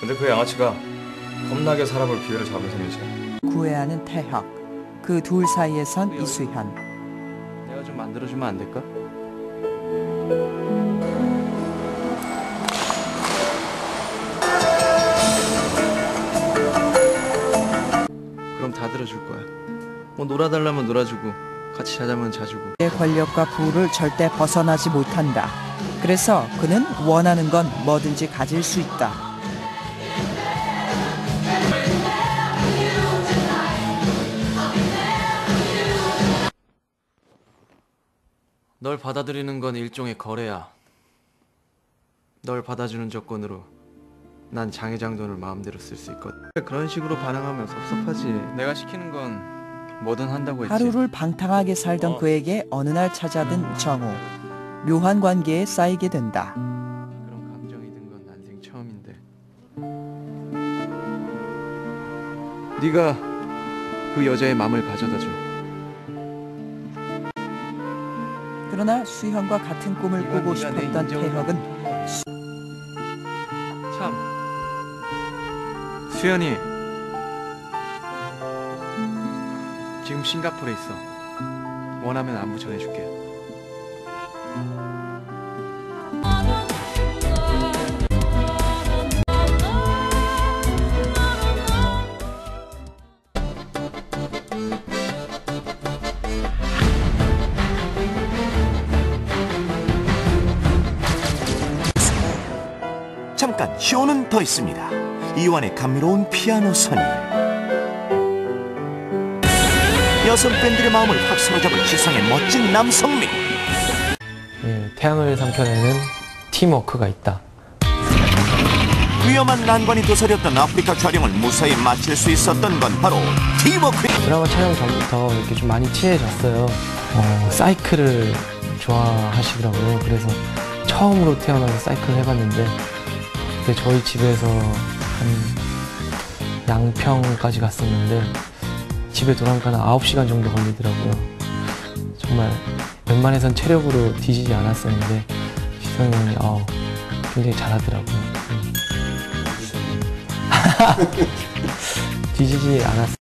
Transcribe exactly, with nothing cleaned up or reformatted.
근데 그 양아치가 겁나게 살아볼 기회를 잡은 셈이지. 구애하는 태혁. 그 둘 사이에선 이수현. 내가 좀 만들어주면 안 될까? 그럼 다 들어줄 거야. 뭐 놀아달라면 놀아주고 같이 자자면 자주고. 그의 권력과 부를 절대 벗어나지 못한다. 그래서 그는 원하는 건 뭐든지 가질 수 있다. 널 받아들이는 건 일종의 거래야. 널 받아주는 조건으로 난 장회장 돈을 마음대로 쓸 수 있거든. 그런 식으로 반항하면 섭섭하지. 내가 시키는 건 뭐든 한다고 했지. 하루를 방탕하게 살던 그에게 어느 날 찾아든 정우. 묘한 관계에 쌓이게 된다. 그런 감정이 든 건 난생 처음인데. 네가 그 여자의 마음을 가져다 줘. 그러나 수현과 같은 꿈을 이건 꾸고 네가 내 싶었던 인정을 태혁은 참, 수연이 지금 싱가포르에 있어. 원하면 안부 전해줄게. 잠깐 쇼는 더 있습니다. 이완의 감미로운 피아노 선율, 여성 팬들의 마음을 확 사로잡을 지성의 멋진 남성미. 예, 태양을 삼켜내는 팀워크가 있다. 위험한 난관이 도사렸던 아프리카 촬영을 무사히 마칠 수 있었던 건 바로 팀워크. 드라마 촬영 전부터 이렇게 좀 많이 친해졌어요. 어, 사이클을 좋아하시더라고요. 그래서 처음으로 태어나서 사이클을 해봤는데 그때 저희 집에서 한 양평까지 갔었는데 집에 돌아오니까 아홉 시간 정도 걸리더라고요. 정말 웬만해선 체력으로 뒤지지 않았었는데 지성이 형이 어, 굉장히 잘하더라고요. 음. 뒤지지 않았어요.